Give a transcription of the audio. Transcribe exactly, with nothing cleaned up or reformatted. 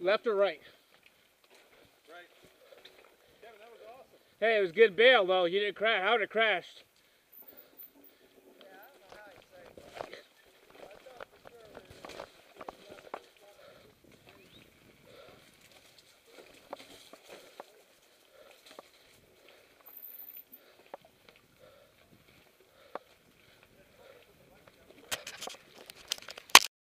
Left or right? Right. Kevin, that was awesome. Hey, it was good bail though. You didn't crash. I would have crashed.